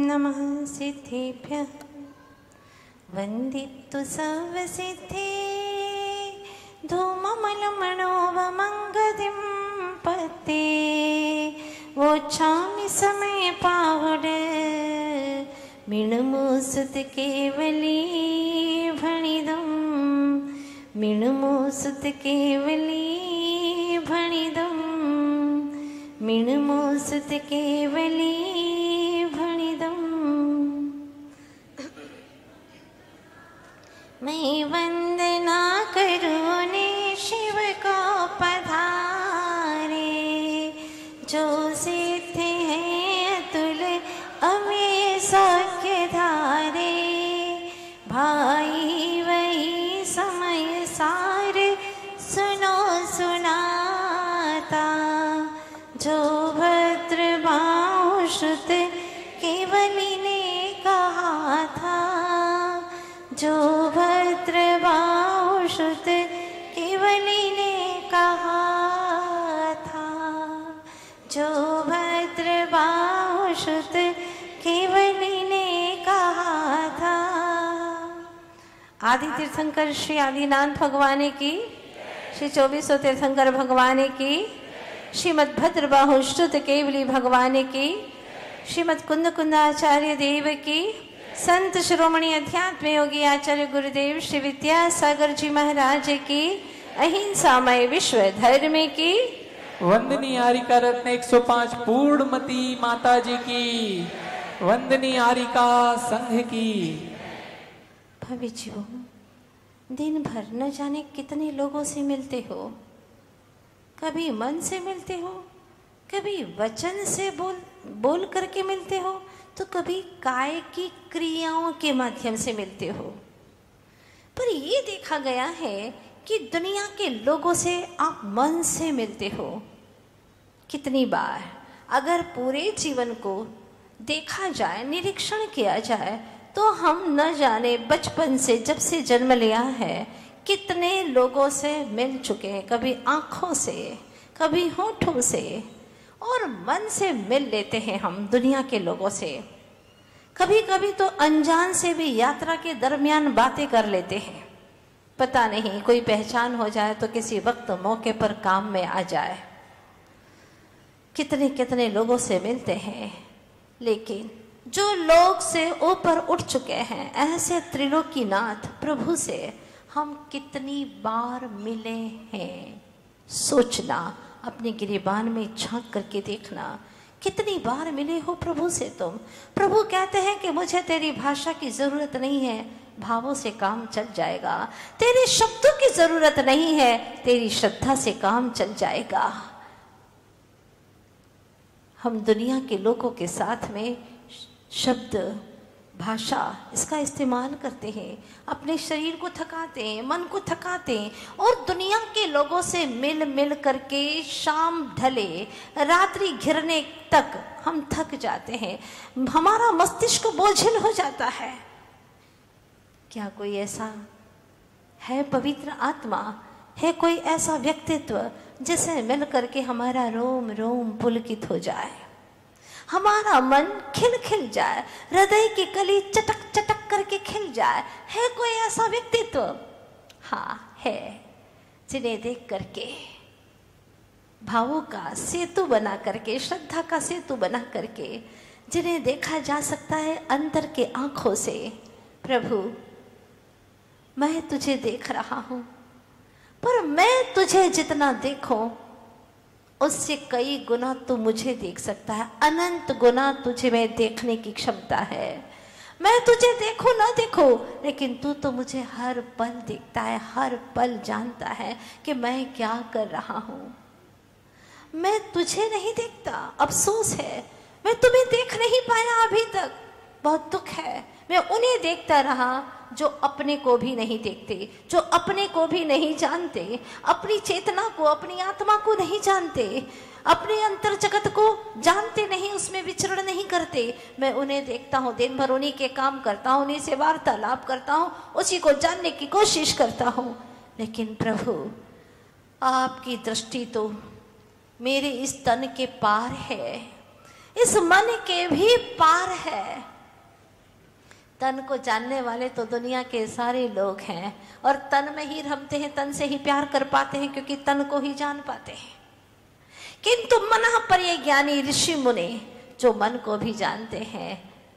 नमः सिद्धेभ्यः वन्दितु सर्वसिद्धे धूममलमणोवमङ्गदिं पते वोच्छामि समय पावड मिणुमुसुत केवली भणिदं मिणुमुसुत केवली भणिदं मिणुमुसुत केवली भणिदं मैं वंदना करूं ने शिव को पधारे जो सिद्ध है अतुल अमेय सौख्य धारे भाई वही समय सार सुनो सुनाता जो भद्र बाहुश्रुत केवली ने कहा था जो भद्र बाहुश्रुत केवली ने कहा था जो भद्र बाहुश्रुत केवली ने कहा था। आदि तीर्थंकर श्री आदिनाथ भगवान की, श्री 2400 तीर्थंकर भगवान की, श्रीमद भद्र बाहुश्रुत केवली भगवान की, श्रीमद कुंद कुंदाचार्य देव की, संत शिरोमणि अध्यात्म योगी आचार्य गुरुदेव श्री विद्यासागर जी महाराज की, अहिंसामय विश्व धर्म की, वंदनीय आरिका रत्न 105 पूर्णमती माता जी की, वंदनीय आरिका संघ की। भव्य जीवों, दिन भर न जाने कितने लोगों से मिलते हो। कभी मन से मिलते हो, कभी वचन से बोल करके मिलते हो, तो कभी काय की क्रियाओं के माध्यम से मिलते हो। पर ये देखा गया है कि दुनिया के लोगों से आप मन से मिलते हो। कितनी बार अगर पूरे जीवन को देखा जाए, निरीक्षण किया जाए, तो हम न जाने बचपन से, जब से जन्म लिया है, कितने लोगों से मिल चुके हैं। कभी आँखों से, कभी होठों से, और मन से मिल लेते हैं हम दुनिया के लोगों से। कभी कभी तो अनजान से भी यात्रा के दरमियान बातें कर लेते हैं। पता नहीं, कोई पहचान हो जाए तो किसी वक्त मौके पर काम में आ जाए। कितने कितने लोगों से मिलते हैं, लेकिन जो लोग से ऊपर उठ चुके हैं, ऐसे त्रिलोकीनाथ प्रभु से हम कितनी बार मिले हैं। सोचना, अपने गिरिबान में झांक करके देखना, कितनी बार मिले हो प्रभु से तुम। प्रभु कहते हैं कि मुझे तेरी भाषा की जरूरत नहीं है, भावों से काम चल जाएगा। तेरे शब्दों की जरूरत नहीं है, तेरी श्रद्धा से काम चल जाएगा। हम दुनिया के लोगों के साथ में शब्द, भाषा, इसका इस्तेमाल करते हैं, अपने शरीर को थकाते हैं, मन को थकाते हैं, और दुनिया के लोगों से मिल मिल करके शाम ढले, रात्रि घिरने तक हम थक जाते हैं। हमारा मस्तिष्क बोझिल हो जाता है। क्या कोई ऐसा है पवित्र आत्मा, है कोई ऐसा व्यक्तित्व जिसे मिल करके हमारा रोम रोम पुलकित हो जाए, हमारा मन खिल खिल जाए, हृदय की कली चटक चटक करके खिल जाए? है कोई ऐसा व्यक्तित्व? हाँ है, जिन्हें देख करके भावों का सेतु बना करके, श्रद्धा का सेतु बना करके, जिन्हें देखा जा सकता है अंतर के आंखों से। प्रभु, मैं तुझे देख रहा हूं, पर मैं तुझे जितना देखूं उससे कई गुना तू मुझे देख सकता है। अनंत गुना तुझे में देखने की क्षमता है। मैं तुझे देखूं ना देखूं, लेकिन तू तो मुझे हर पल देखता है, हर पल जानता है कि मैं क्या कर रहा हूं। मैं तुझे नहीं देखता, अफसोस है, मैं तुम्हें देख नहीं पाया अभी तक, बहुत दुख है। मैं उन्हें देखता रहा जो अपने को भी नहीं देखते, जो अपने को भी नहीं जानते, अपनी चेतना को, अपनी आत्मा को नहीं जानते, अपने अंतर जगत को जानते नहीं, उसमें विचरण नहीं करते। मैं उन्हें देखता हूँ, दिन भर उन्हीं के काम करता हूँ, उन्हीं से वार्तालाप करता हूँ, उसी को जानने की कोशिश करता हूँ। लेकिन प्रभु, आपकी दृष्टि तो मेरे इस तन के पार है। इस मन के भी पार है। तन को जानने वाले तो दुनिया के सारे लोग हैं और तन में ही रमते हैं, तन से ही प्यार कर पाते हैं क्योंकि तन को ही जान पाते हैं। किंतु मन पर ये ज्ञानी ऋषि मुनि जो मन को भी जानते हैं,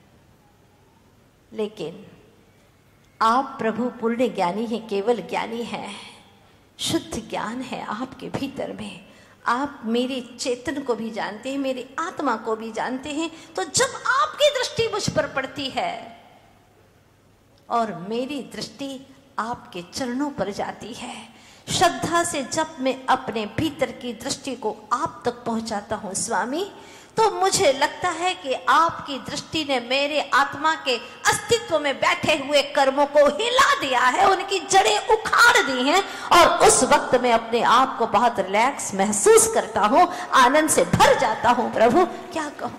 लेकिन आप प्रभु पूर्ण ज्ञानी हैं, केवल ज्ञानी हैं, शुद्ध ज्ञान है आपके भीतर में। आप मेरे चेतन को भी जानते हैं, मेरी आत्मा को भी जानते हैं। तो जब आपकी दृष्टि मुझ पर पड़ती है और मेरी दृष्टि आपके चरणों पर जाती है, श्रद्धा से जब मैं अपने भीतर की दृष्टि को आप तक पहुंचाता हूं स्वामी, तो मुझे लगता है कि आपकी दृष्टि ने मेरे आत्मा के अस्तित्व में बैठे हुए कर्मों को हिला दिया है, उनकी जड़ें उखाड़ दी हैं। और उस वक्त मैं अपने आप को बहुत रिलैक्स महसूस करता हूं, आनंद से भर जाता हूं। प्रभु क्या कहूं।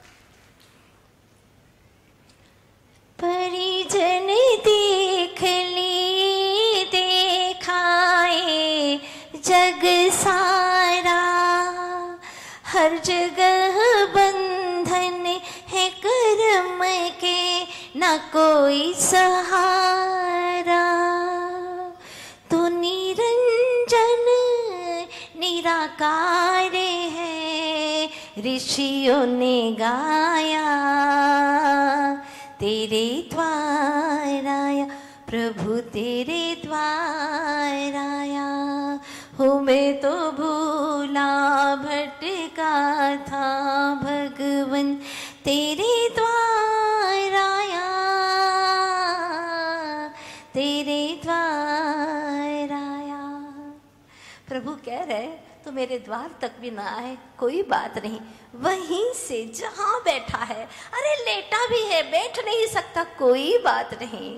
परिजन देख ली देखाए जग सारा, हर जगह बंधन है कर्म के, न कोई सहारा। तू निरंजन निराकार है, ऋषियों ने गाया तेरे द्वार आया, प्रभु तेरे द्वार आया। हूँ मैं तो भूला भटका था, भगवन तेरे द्वार आया, तेरे द्वार आया। प्रभु कह रहे तो मेरे द्वार तक भी ना आए कोई बात नहीं, वहीं से जहां बैठा है, अरे लेटा भी है बैठ नहीं सकता कोई बात नहीं।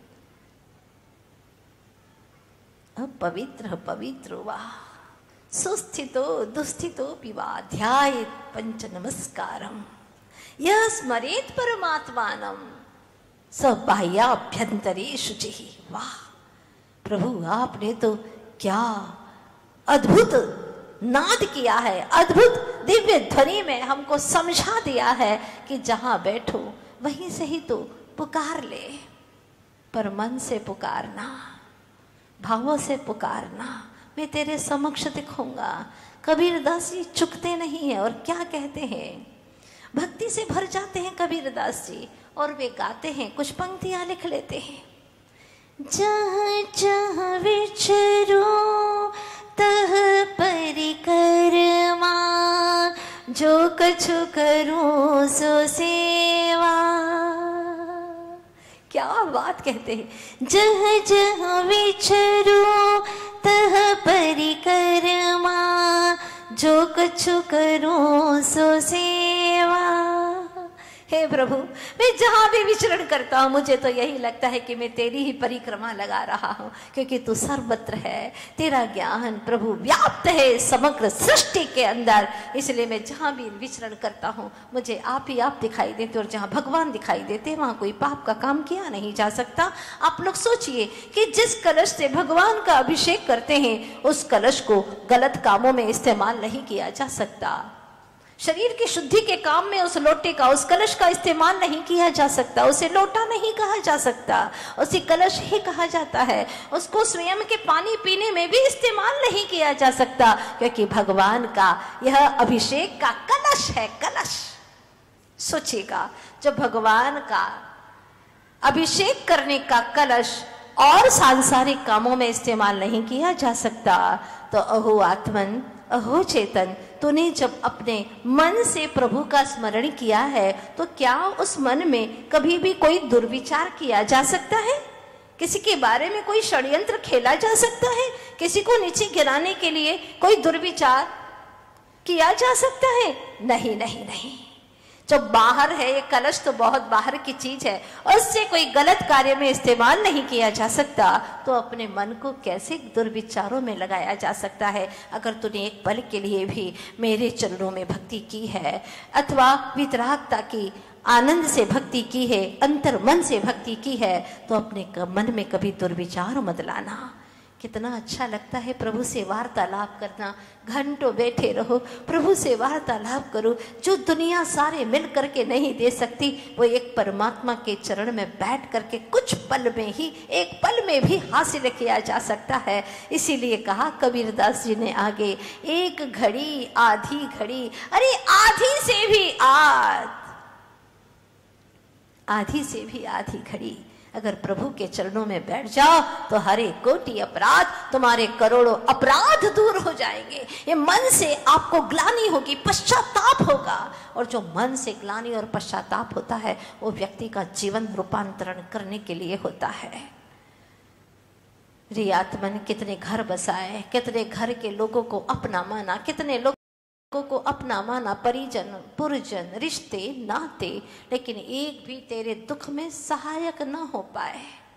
पवित्र पवित्र वा सुस्थितो दुस्थितो पिवा ध्यायेत् पंच नमस्कारम, यह स्मरेत परमात्मानम स बाह्याभ्यंतरे शुचिः। वाह प्रभु, आपने तो क्या अद्भुत नाद किया है, अद्भुत दिव्य ध्वनि में हमको समझा दिया है कि जहां बैठो वहीं से ही तो पुकार ले। पर मन से पुकारना, भावों से पुकारना, मैं तेरे समक्ष दिखूंगा। कबीरदास जी चुकते नहीं है और क्या कहते हैं, भक्ति से भर जाते हैं कबीरदास जी और वे गाते हैं, कुछ पंक्तियां लिख लेते हैं। जहाँ जहाँ विचरो तह परिक्रमा, जो कछु करूं सो सेवा। क्या बात कहते हैं, जहाँ जहाँ विचरो तह परिक्रमा, जो कछु करूं सो सेवा। हे प्रभु, मैं जहां भी विचरण करता हूं मुझे तो यही लगता है कि मैं तेरी ही परिक्रमा लगा रहा हूं, क्योंकि तू सर्वत्र है, तेरा ज्ञान प्रभु व्याप्त है समग्र सृष्टि के अंदर। इसलिए मैं जहां भी विचरण करता हूं मुझे आप ही आप दिखाई देते, और जहां भगवान दिखाई देते वहां कोई पाप का काम किया नहीं जा सकता। आप लोग सोचिए कि जिस कलश से भगवान का अभिषेक करते हैं उस कलश को गलत कामों में इस्तेमाल नहीं किया जा सकता। शरीर की शुद्धि के काम में उस लोटे का, उस कलश का इस्तेमाल नहीं किया जा सकता। उसे लोटा नहीं कहा जा सकता, उसे कलश ही कहा जाता है। उसको स्वयं के पानी पीने में भी इस्तेमाल नहीं किया जा सकता, क्योंकि भगवान का यह अभिषेक का कलश है, कलश। सोचिएगा, जब भगवान का अभिषेक करने का कलश और सांसारिक कामों में इस्तेमाल नहीं किया जा सकता, तो अहो आत्मन, अहो चेतन, तूने जब अपने मन से प्रभु का स्मरण किया है तो क्या उस मन में कभी भी कोई दुर्विचार किया जा सकता है? किसी के बारे में कोई षड्यंत्र खेला जा सकता है? किसी को नीचे गिराने के लिए कोई दुर्विचार किया जा सकता है? नहीं नहीं नहीं। जो बाहर है, ये कलश तो बहुत बाहर की चीज है, उससे कोई गलत कार्य में इस्तेमाल नहीं किया जा सकता, तो अपने मन को कैसे दुर्विचारों में लगाया जा सकता है? अगर तूने एक पल के लिए भी मेरे चरणों में भक्ति की है, अथवा वितरागता की, आनंद से भक्ति की है, अंतर मन से भक्ति की है, तो अपने मन में कभी दुर्विचार मत लाना कितना अच्छा लगता है प्रभु से वार्तालाप करना। घंटों बैठे रहो, प्रभु से वार्तालाप करो। जो दुनिया सारे मिल करके नहीं दे सकती, वो एक परमात्मा के चरण में बैठ करके कुछ पल में ही, एक पल में भी हासिल किया जा सकता है। इसीलिए कहा कबीरदास जी ने आगे, एक घड़ी आधी घड़ी, अरे आधी से भी आधी से भी आधी घड़ी अगर प्रभु के चरणों में बैठ जाओ तो हरे कोटि अपराध, तुम्हारे करोड़ों अपराध दूर हो जाएंगे। ये मन से आपको ग्लानि होगी, पश्चाताप होगा, और जो मन से ग्लानि और पश्चाताप होता है वो व्यक्ति का जीवन रूपांतरण करने के लिए होता है। रियात्मन कितने घर बसाए, कितने घर के लोगों को अपना माना, कितने लोग को अपना माना, परिजन पुरजन रिश्ते नाते, लेकिन एक भी तेरे दुख में सहायक न हो पाए।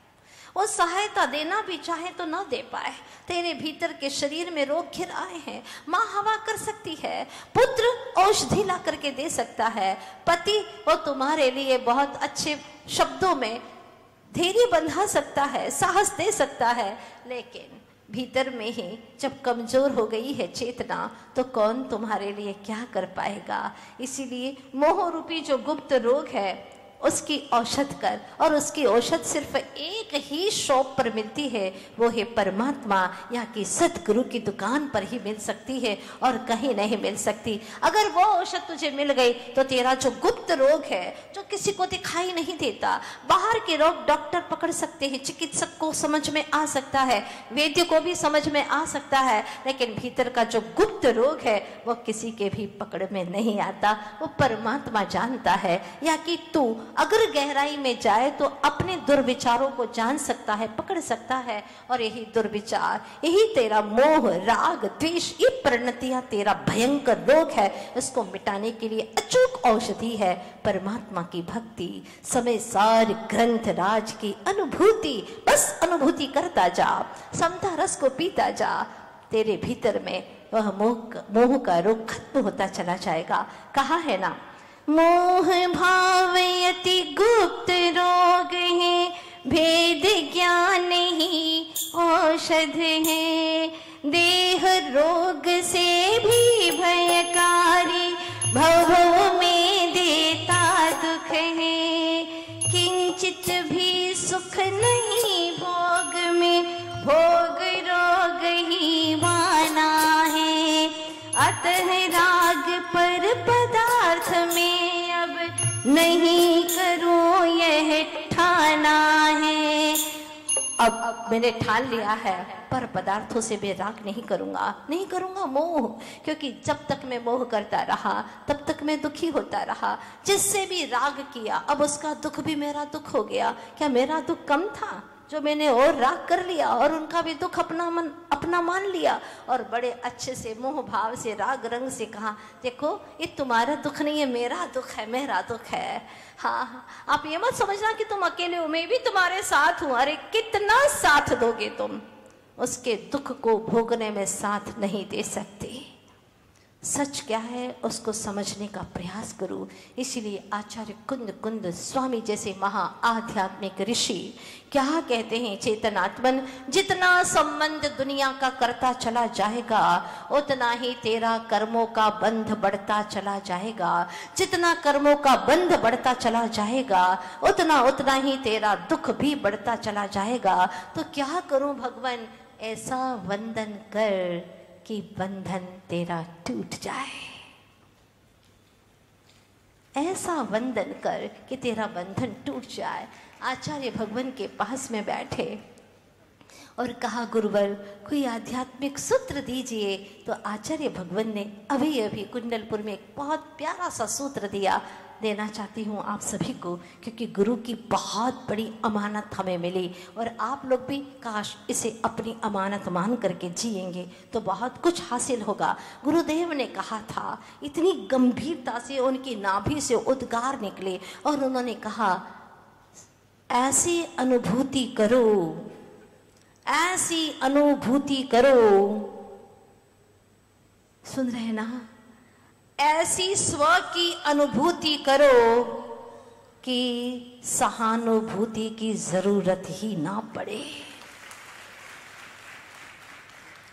वो सहायता देना भी चाहे तो न दे पाए। तेरे भीतर के शरीर में रोग घिर आए हैं। माँ हवा कर सकती है, पुत्र औषधि ला करके दे सकता है, पति वो तुम्हारे लिए बहुत अच्छे शब्दों में धैर्य बंधा सकता है, साहस दे सकता है, लेकिन भीतर में ही जब कमजोर हो गई है चेतना तो कौन तुम्हारे लिए क्या कर पाएगा। इसीलिए मोह रूपी जो गुप्त रोग है उसकी औषध कर, और उसकी औषध सिर्फ एक ही शॉप पर मिलती है, वो है परमात्मा या कि सतगुरु की दुकान पर ही मिल सकती है और कहीं नहीं मिल सकती। अगर वो औषध तुझे मिल गई तो तेरा जो गुप्त रोग है, जो किसी को दिखाई नहीं देता, बाहर के रोग डॉक्टर पकड़ सकते हैं, चिकित्सक को समझ में आ सकता है, वैद्य को भी समझ में आ सकता है, लेकिन भीतर का जो गुप्त रोग है वो किसी के भी पकड़ में नहीं आता। वो परमात्मा जानता है, या कि तू अगर गहराई में जाए तो अपने दुर्विचारों को जान सकता है, पकड़ सकता है, और यही दुर्विचार, यही तेरा मोह राग द्वेष, ये परिणतियां तेरा भयंकर रोग है। इसको मिटाने के लिए अचूक औषधि है परमात्मा की भक्ति। समय सार ग्रंथ राज की अनुभूति, बस अनुभूति करता जा, समता रस को पीता जा, तेरे भीतर में वह मोह का रोग खत्म होता चला जाएगा। कहा है ना, मोह भाव अति गुप्त रोग है, भेद ज्ञान ही औषध है, देह रोग से भी भयकारी, भव में देता दुख है, किंचित भी सुख नहीं भोग में, भोग रोग ही माना है, अतः राग पर पदार्थ में अब नहीं करूं यह ठाना है। अब मैंने ठान लिया है पर पदार्थों से मैं राग नहीं करूंगा मोह, क्योंकि जब तक मैं मोह करता रहा तब तक मैं दुखी होता रहा। जिससे भी राग किया अब उसका दुख भी मेरा दुख हो गया। क्या मेरा दुख कम था जो मैंने और राग कर लिया और उनका भी दुख अपना मान लिया, और बड़े अच्छे से मोह भाव से राग रंग से कहा, देखो ये तुम्हारा दुख नहीं है, मेरा दुख है, मेरा दुख है। हाँ, आप ये मत समझना कि तुम अकेले हो, मैं भी तुम्हारे साथ हूं। अरे कितना साथ दोगे तुम, उसके दुख को भोगने में साथ नहीं दे सकते। सच क्या है उसको समझने का प्रयास करो। इसीलिए आचार्य कुंद स्वामी जैसे महा आध्यात्मिक ऋषि क्या कहते हैं, चेतनात्मन, जितना संबंध दुनिया का करता चला जाएगा उतना ही तेरा कर्मों का बंध बढ़ता चला जाएगा। जितना कर्मों का बंध बढ़ता चला जाएगा उतना ही तेरा दुख भी बढ़ता चला जाएगा। तो क्या करूं भगवान, ऐसा वंदन कर कि बंधन तेरा टूट जाए। ऐसा वंदन कर कि तेरा बंधन टूट जाए। आचार्य भगवान के पास में बैठे और कहा, गुरुवर कोई आध्यात्मिक सूत्र दीजिए। तो आचार्य भगवान ने अभी कुंडलपुर में एक बहुत प्यारा सा सूत्र देना चाहती हूँ आप सभी को, क्योंकि गुरु की बहुत बड़ी अमानत हमें मिली, और आप लोग भी काश इसे अपनी अमानत मान करके जिएंगे तो बहुत कुछ हासिल होगा। गुरुदेव ने कहा था, इतनी गंभीरता से उनकी नाभि से उद्गार निकले और उन्होंने कहा, ऐसी अनुभूति करो, ऐसी अनुभूति करो। सुन रहे ना, ऐसी स्व की अनुभूति करो कि सहानुभूति की जरूरत ही ना पड़े।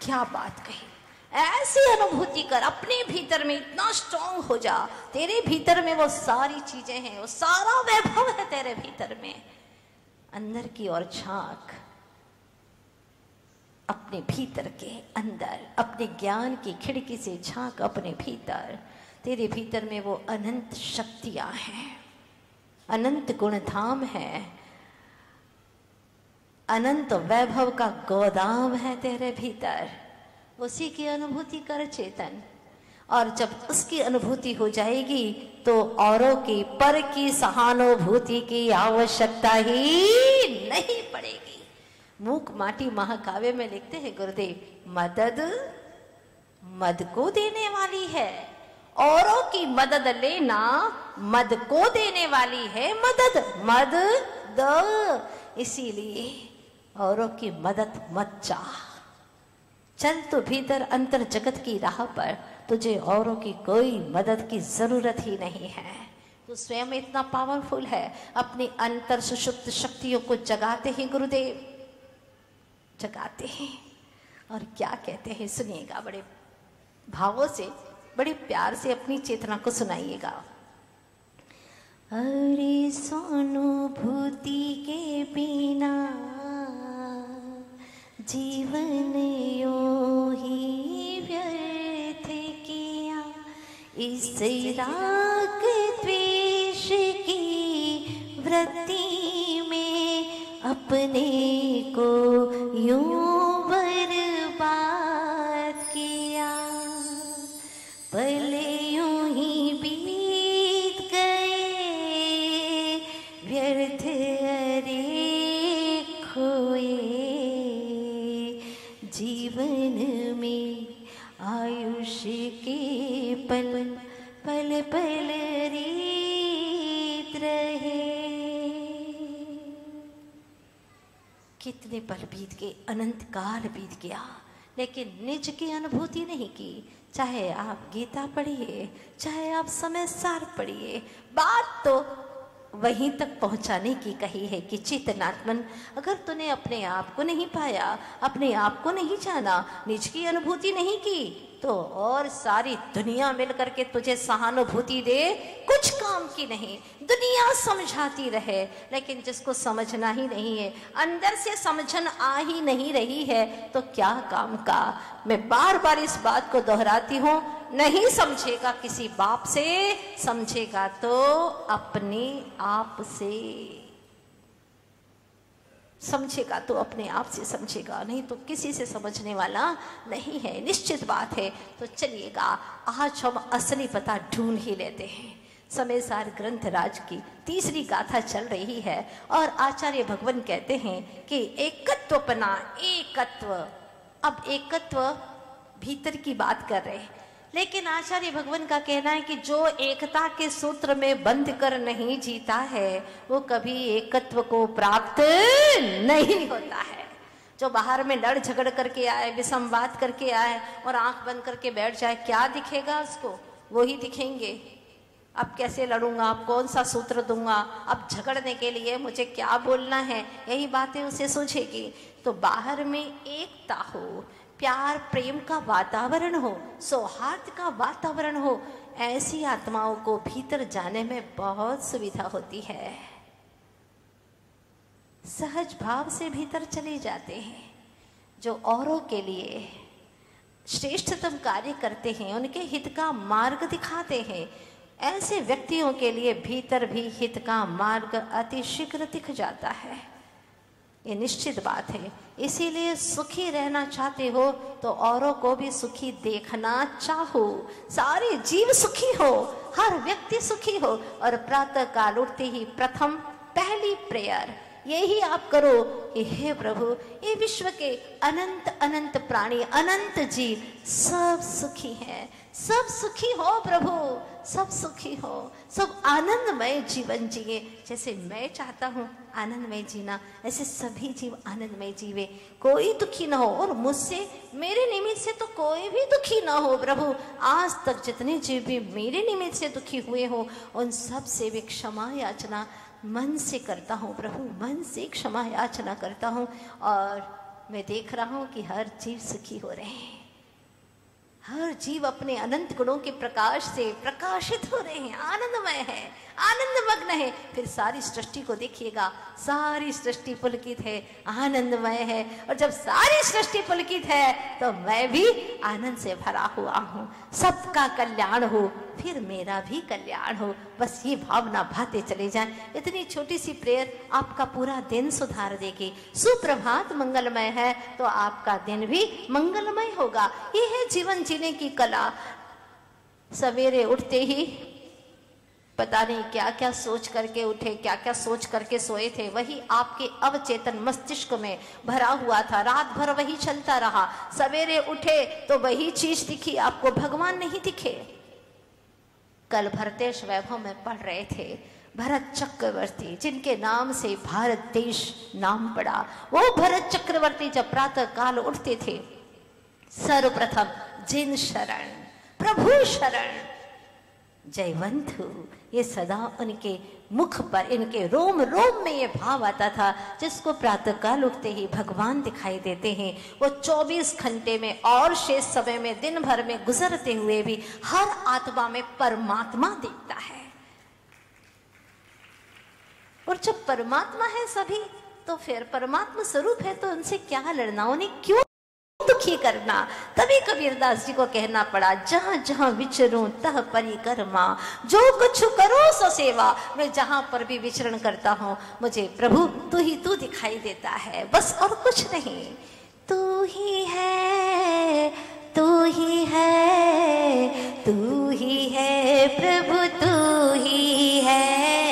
क्या बात कही। ऐसी अनुभूति कर, अपने भीतर में इतना स्ट्रांग हो जा, तेरे भीतर में वो सारी चीजें हैं, वो सारा वैभव है तेरे भीतर में। अंदर की ओर झांक, अपने भीतर के अंदर, अपने ज्ञान की खिड़की से झांक अपने भीतर। तेरे भीतर में वो अनंत शक्तियां हैं, अनंत गुणधाम है, अनंत वैभव का गोदाम है तेरे भीतर। उसी की अनुभूति कर चेतन, और जब उसकी अनुभूति हो जाएगी तो औरों की, पर की सहानुभूति की आवश्यकता ही नहीं पड़ेगी। मूक माटी महाकाव्य में लिखते हैं गुरुदेव, मदद मद को देने वाली है, औरों की मदद लेना मद को देने वाली है मदद, मद द। इसीलिए औरों की मदद मत चाह, चल तो भीतर अंतर जगत की राह पर, तुझे औरों की कोई मदद की जरूरत ही नहीं है। तो स्वयं इतना पावरफुल है, अपनी अंतर सुषुप्त शक्तियों को जगाते हैं गुरुदेव, जगाते हैं। और क्या कहते हैं सुनिएगा, बड़े भावों से, बड़े प्यार से अपनी चेतना को सुनाइएगा। अरे सोनुभूति के बिना जीवन यूं ही व्यर्थ किया, इस राग द्वेष की वृत्ति में अपने को यूं बर्बाद किया। पल यूं ही बीत गए व्यर्थ अरे खोए, जीवन में आयुष्य के पल पल पल रीत रहे। कितने पल बीत गए, अनंत काल बीत गया, लेकिन निज की अनुभूति नहीं की। चाहे आप गीता पढ़िए, चाहे आप समय सार पढ़िए, बात तो वहीं तक पहुंचाने की कही है कि चेतनात्मन, अगर तूने अपने आप को नहीं पाया, अपने आप को नहीं जाना, निज की अनुभूति नहीं की, तो और सारी दुनिया मिलकर के तुझे सहानुभूति दे, कुछ काम की नहीं। दुनिया समझाती रहे, लेकिन जिसको समझना ही नहीं है, अंदर से समझन आ ही नहीं रही है, तो क्या काम का। मैं बार बार इस बात को दोहराती हूँ, नहीं समझेगा किसी बाप से, समझेगा तो अपने आप से। समझेगा तो अपने आप से समझेगा, नहीं तो किसी से समझने वाला नहीं है, निश्चित बात है। तो चलिएगा, आज हम असली पता ढूंढ ही लेते हैं। समय सार ग्रंथ राज की तीसरी गाथा चल रही है, और आचार्य भगवान कहते हैं कि एकत्वपना, एकत्व। अब एकत्व भीतर की बात कर रहे हैं, लेकिन आचार्य भगवान का कहना है कि जो एकता के सूत्र में बंध कर नहीं जीता है, वो कभी एकत्व को प्राप्त नहीं होता है। जो बाहर में लड़ झगड़ करके आए, विसंवाद करके आए और आंख बंद करके बैठ जाए, क्या दिखेगा उसको? वो ही दिखेंगे। अब कैसे लड़ूंगा, अब कौन सा सूत्र दूंगा, अब झगड़ने के लिए मुझे क्या बोलना है, यही बातें उसे सूझेगी। तो बाहर में एकता हो, प्यार प्रेम का वातावरण हो, सौहार्द का वातावरण हो, ऐसी आत्माओं को भीतर जाने में बहुत सुविधा होती है। सहज भाव से भीतर चले जाते हैं। जो औरों के लिए श्रेष्ठतम कार्य करते हैं, उनके हित का मार्ग दिखाते हैं, ऐसे व्यक्तियों के लिए भीतर भी हित का मार्ग अति शीघ्र दिख जाता है। ये निश्चित बात है। इसीलिए सुखी रहना चाहते हो तो औरों को भी सुखी देखना चाहो, सारे जीव सुखी हो, हर व्यक्ति सुखी हो। और प्रातः काल उठते ही प्रथम पहली प्रेयर यही आप करो कि हे प्रभु, ये विश्व के अनंत अनंत प्राणी, अनंत जीव सब सुखी हैं, सब सुखी हो प्रभु, सब सुखी हो, सब आनंदमय जीवन जिए। जैसे मैं चाहता हूँ आनंदमय जीना, ऐसे सभी जीव आनंदमय जीवे, कोई दुखी ना हो। और मुझसे, मेरे निमित्त से तो कोई भी दुखी ना हो प्रभु। आज तक जितने जीव भी मेरे निमित्त से दुखी हुए हो, उन सब से भी क्षमा याचना मन से करता हूँ प्रभु, मन से क्षमा याचना करता हूँ। और मैं देख रहा हूं कि हर जीव सुखी हो रहे हैं, हर जीव अपने अनंत गुणों के प्रकाश से प्रकाशित हो रहे हैं, आनंदमय है, आनंदमग्न है। फिर सारी सृष्टि को देखिएगा, सारी सृष्टि पुलकित है, आनंदमय है। और जब सारी सृष्टि पुलकित है तो मैं भी आनंद से भरा हुआ हूँ। सबका कल्याण हो, फिर मेरा भी कल्याण हो, बस ये भावना भाते चले जाएं। इतनी छोटी सी प्रेयर आपका पूरा दिन सुधार देगी। सुप्रभात मंगलमय है तो आपका दिन भी मंगलमय होगा। ये है जीवन जीने की कला। सवेरे उठते ही पता नहीं क्या क्या सोच करके उठे, क्या क्या सोच करके सोए थे, वही आपके अवचेतन मस्तिष्क में भरा हुआ था। रात भर वही चलता रहा। सवेरे उठे तो वही चीज दिखी आपको, भगवान नहीं दिखे। कल भरतेश वैभव में पढ़ रहे थे, भरत चक्रवर्ती जिनके नाम से भारत देश नाम पड़ा, वो भरत चक्रवर्ती जब प्रातः काल उठते थे, सर्वप्रथम जिन शरण, प्रभु शरण, जयवंतु, ये सदा उनके मुख पर, इनके रोम रोम में ये भाव आता था। जिसको प्रातःकाल उठते ही भगवान दिखाई देते हैं, वो 24 घंटे में और शेष समय में, दिन भर में गुजरते हुए भी हर आत्मा में परमात्मा दिखता है। और जब परमात्मा है सभी, तो फिर परमात्मा स्वरूप है तो उनसे क्या लड़ना, उन्हें क्यों दुखी करना। तभी कबीरदास जी को कहना पड़ा, जहां जहां विचरूं तह परिक्रमा, जो कुछ करो सो सेवा। मैं जहां पर भी विचरण करता हूं, मुझे प्रभु तू दिखाई देता है, बस और कुछ नहीं। तू ही है, तू ही है, तू ही है प्रभु, तू ही है,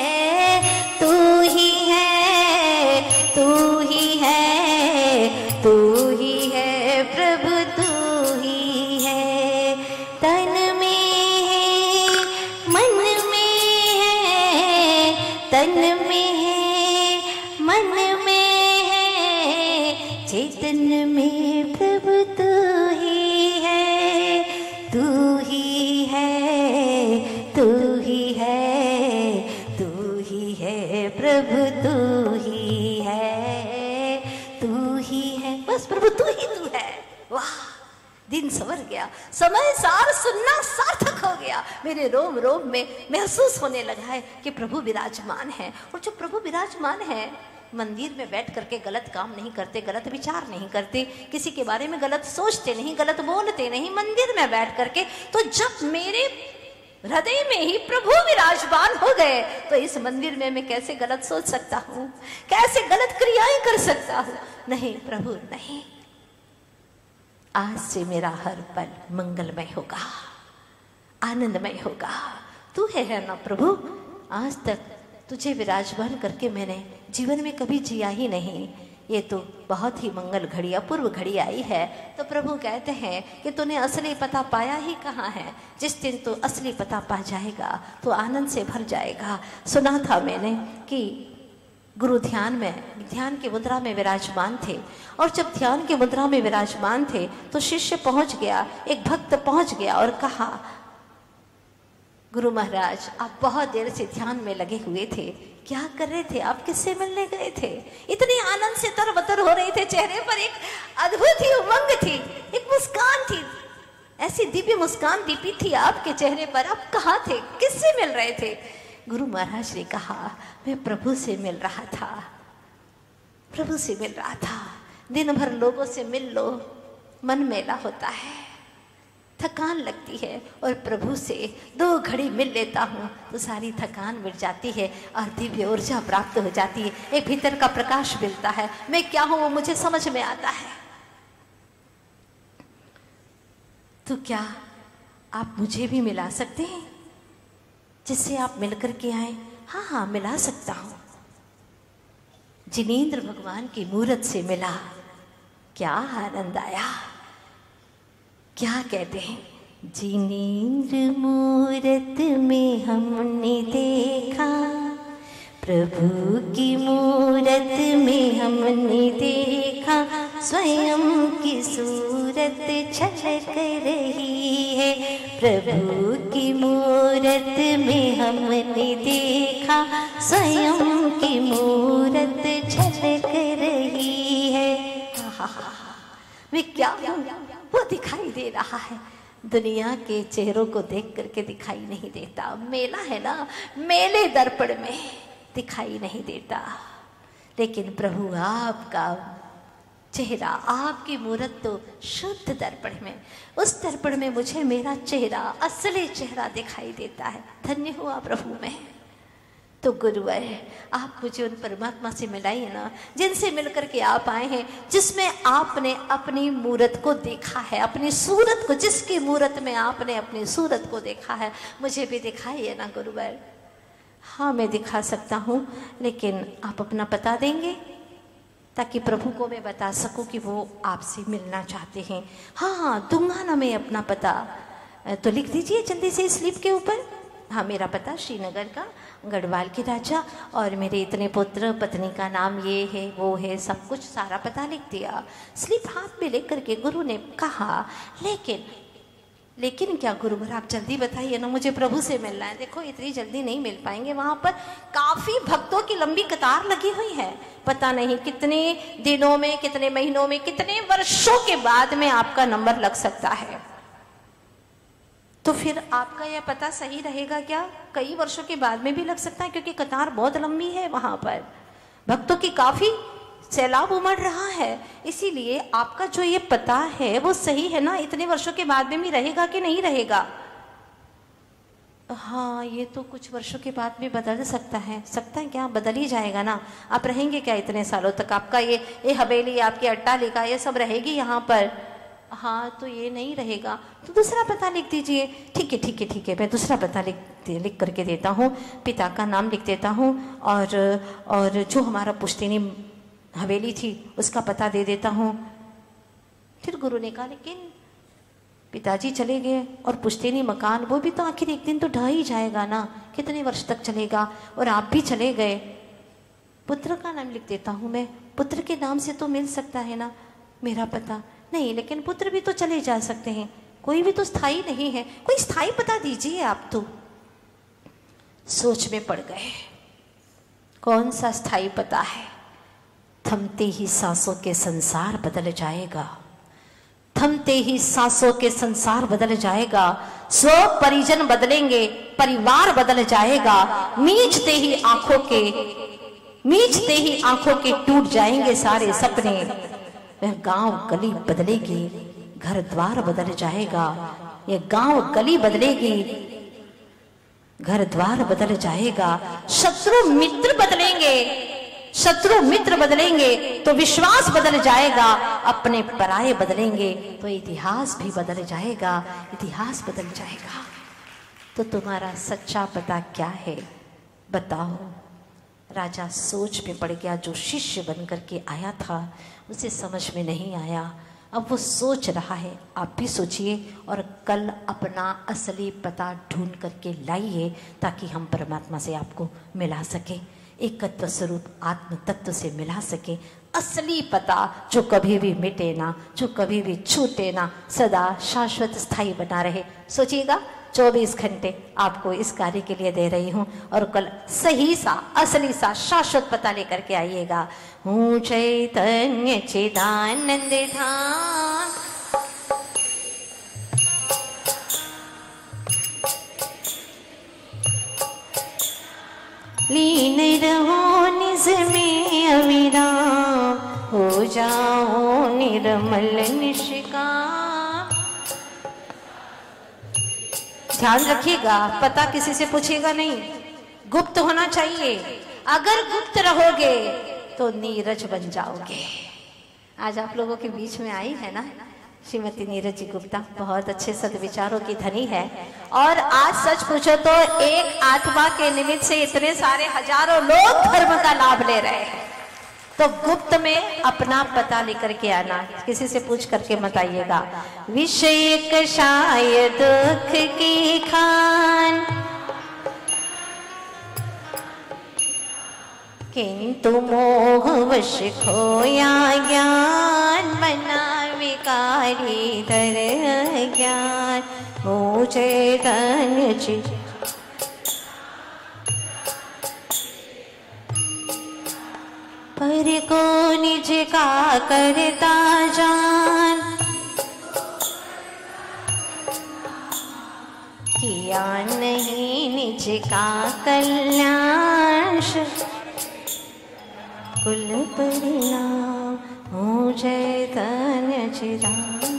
तू ही है, तू ही है, तू ही है प्रभु, तू ही है। तन में है, मन में है, तन में है, मन में है, चेतन में प्रभु तू ही है, तू ही है, तू ही है, तू ही है प्रभु, तू ही है, तू ही है, बस प्रभु तू ही तू है। वाह, दिन संवर गया, समय सार सुनना सार्थक हो गया। मेरे रोम रोम में महसूस होने लगा है कि प्रभु विराजमान है। और जो प्रभु विराजमान है, मंदिर में बैठ करके गलत काम नहीं करते, गलत विचार नहीं करते, किसी के बारे में गलत सोचते नहीं, गलत बोलते नहीं। मंदिर में बैठ करके, तो जब मेरे हृदय में ही प्रभु विराजमान हो गए, तो इस मंदिर में मैं कैसे गलत सोच सकता हूँ, कैसे गलत क्रियाएं कर सकता हूँ? नहीं प्रभु नहीं, आज से मेरा हर पल मंगलमय होगा, आनंदमय होगा। तू है ना प्रभु, आज तक तुझे विराजमान करके मैंने जीवन में कभी जिया ही नहीं। ये तो बहुत ही मंगल घड़ी, अपूर्व घड़ी आई है। तो प्रभु कहते हैं कि तूने असली पता पाया ही कहाँ है। जिस दिन तू असली पता पा जाएगा तो आनंद से भर जाएगा। सुना था मैंने कि गुरु ध्यान की मुद्रा में विराजमान थे, और जब ध्यान की मुद्रा में विराजमान थे तो शिष्य पहुंच गया, एक भक्त पहुंच गया और कहा, गुरु महाराज आप बहुत देर से ध्यान में लगे हुए थे, क्या कर रहे थे आप, किससे मिलने गए थे? इतने आनंद से तरबतर हो रहे थे, चेहरे पर एक अद्भुत ही उमंग थी, एक मुस्कान थी, ऐसी दिव्य मुस्कान दीपी थी आपके चेहरे पर। आप कहाँ थे, किससे मिल रहे थे? गुरु महाराज ने कहा, मैं प्रभु से मिल रहा था, प्रभु से मिल रहा था। दिन भर लोगों से मिल लो, मन मेला होता है, थकान लगती है, और प्रभु से 2 घड़ी मिल लेता हूँ तो सारी थकान मिट जाती है और दिव्य ऊर्जा प्राप्त हो जाती है, एक भीतर का प्रकाश मिलता है। मैं क्या हूँ वो मुझे समझ में आता है। तो क्या आप मुझे भी मिला सकते हैं, जिससे आप मिलकर के आए? हाँ हाँ मिला सकता हूँ। जिनेंद्र भगवान की मूरत से मिला, क्या आनंद आया। क्या कहते हैं, जिनेंद्र मूरत में हमने देखा, प्रभु की मूरत में हमने देखा, स्वयं की सूरत झलक रही है, प्रभु की मूरत में हमने देखा, स्वयं की मूरत झलक रही है। मैं क्या हूँ वो दिखाई दे रहा है, दुनिया के चेहरों को देख करके दिखाई नहीं देता। मेला है ना, मेले दर्पण में दिखाई नहीं देता, लेकिन प्रभु आपका चेहरा, आपकी मूरत तो शुद्ध दर्पण में, उस दर्पण में मुझे मेरा चेहरा, असली चेहरा दिखाई देता है। धन्य हुआ प्रभु मैं। तो गुरुवर, आप मुझे उन परमात्मा से मिलाइए ना, जिनसे मिलकर के आप आए हैं, जिसमें आपने अपनी मूरत को देखा है, अपनी सूरत को, जिसकी मूरत में आपने अपनी सूरत को देखा है, मुझे भी दिखाइए ना गुरुवर। हाँ, मैं दिखा सकता हूँ, लेकिन आप अपना पता देंगे ताकि प्रभु को मैं बता सकूं कि वो आपसे मिलना चाहते हैं। हाँ, दूंगा ना मैं अपना पता, तो लिख दीजिए जल्दी से स्लिप के ऊपर। हाँ, मेरा पता श्रीनगर का, गढ़वाल के राजा, और मेरे इतने पुत्र, पत्नी का नाम ये है वो है, सब कुछ सारा पता लिख दिया। स्लिप हाथ में लेकर के गुरु ने कहा, लेकिन क्या गुरुवर, आप जल्दी बताइए ना, मुझे प्रभु से मिलना है। देखो इतनी जल्दी नहीं मिल पाएंगे, वहां पर काफी भक्तों की लंबी कतार लगी हुई है। पता नहीं कितने दिनों में, कितने महीनों में, कितने वर्षों के बाद में आपका नंबर लग सकता है। तो फिर आपका यह पता सही रहेगा क्या? कई वर्षों के बाद में भी लग सकता है, क्योंकि कतार बहुत लंबी है, वहां पर भक्तों की काफी सैलाब उमड़ रहा है। इसीलिए आपका जो ये पता है वो सही है ना, इतने वर्षों के बाद में भी रहेगा कि नहीं रहेगा? हाँ, ये तो कुछ वर्षों के बाद में बदल सकता है क्या? बदल ही जाएगा ना। आप रहेंगे क्या इतने सालों तक? आपका ये हवेली, आपकी अट्टालिका, ये सब रहेगी यहाँ पर? हाँ, तो ये नहीं रहेगा, तो दूसरा पता लिख दीजिए। ठीक है, मैं दूसरा पता लिख करके देता हूँ, पिता का नाम लिख देता हूँ, और जो हमारा पुश्तैनी हवेली थी उसका पता दे देता हूँ। फिर गुरु ने कहा, लेकिन पिताजी चले गए और पुश्तैनी मकान, वो भी तो आखिर एक दिन तो ढह ही जाएगा ना, कितने वर्ष तक चलेगा? और आप भी चले गए। पुत्र का नाम लिख देता हूँ मैं, पुत्र के नाम से तो मिल सकता है ना मेरा पता। नहीं, लेकिन पुत्र भी तो चले जा सकते हैं, कोई भी तो स्थायी नहीं है, कोई स्थायी पता दीजिए आप। तो सोच में पड़ गए, कौन सा स्थायी पता है? थमते ही सांसों के संसार बदल जाएगा, थमते ही सांसों के संसार बदल जाएगा, स्व परिजन बदलेंगे, परिवार बदल जाएगा, मींचते ही आंखों के टूट जाएंगे सारे सपने। वह गांव गली बदलेगी, घर द्वार बदल जाएगा, ये गांव गली बदलेगी, घर द्वार बदल जाएगा, शत्रु मित्र बदलेंगे तो विश्वास बदल जाएगा, अपने पराये बदलेंगे तो इतिहास भी बदल जाएगा, इतिहास बदल जाएगा। तो तुम्हारा सच्चा पता क्या है बताओ? राजा सोच में पड़ गया। जो शिष्य बन करके आया था उसे समझ में नहीं आया, अब वो सोच रहा है। आप भी सोचिए और कल अपना असली पता ढूंढ करके लाइए, ताकि हम परमात्मा से आपको मिला सके, एकत्व स्वरूप आत्म तत्व से मिला सके। असली पता जो कभी भी मिटे ना, जो कभी भी छूटे ना, सदा शाश्वत स्थायी बना रहे। सोचिएगा, 24 घंटे आपको इस कार्य के लिए दे रही हूँ, और कल सही सा, असली सा, शाश्वत पता लेकर के आइएगा। हूँ चैतन्य चिदानंद धाम, लीन रहो निज में अविराम, हो जाओ निर्मल निष्काम। ध्यान रखिएगा, पता किसी से पूछेगा नहीं, गुप्त होना चाहिए। अगर गुप्त रहोगे तो नीरज बन जाओगे। आज आप लोगों के बीच में आई है ना श्रीमती नीरज जी गुप्ता, बहुत अच्छे सदविचारों की धनी है। और आज सच पूछो तो एक आत्मा के निमित्त से इतने सारे हजारों लोग धर्म का लाभ ले रहे हैं। तो गुप्त में अपना पता लेकर के आना, किसी से पूछ करके मत आइएगा। विषय कषाय दुख की खान, किंतु मोह वश खोया ज्ञान, बना विकारी धर ज्ञान। हो चैतन्य चित पर को निज का करता जान, किया नहीं निज का कल्याण, कुल परिणाम हो चैतन्य चिदानंद।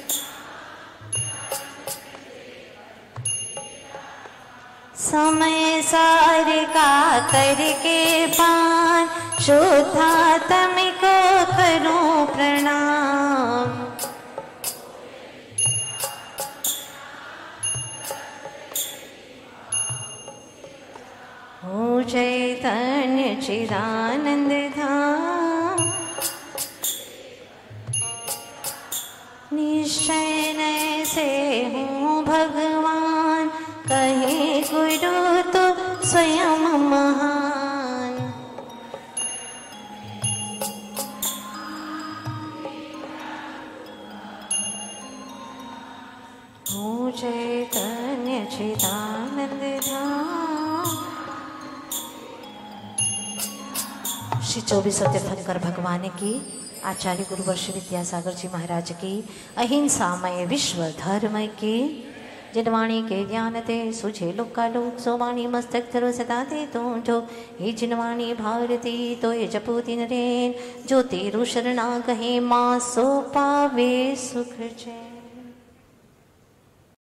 समय सार का करके पान, शुद्धात्म को करूं प्रणाम। हो चैतन्य चिदानंद धाम, निश्चय से हूँ भगवान, कहे गुरु तो स्वयं महान। हो चैतन्य चिदानंद धाम। श्री 24 तीर्थंकर भगवान की, आचार्य गुरु वर्ष विद्यासागर जी महाराज की, अहिंसामय विश्व धर्म की। जिनवाणी के ज्ञान ते सुझे लोकालोक, सो वाणी मस्तक धरो सदा ते तो जो। हे जिनवाणी भारती तो ये जपो दिन रेन, जो तेरु शरणा कहे माँ सो पावे सुख चैन।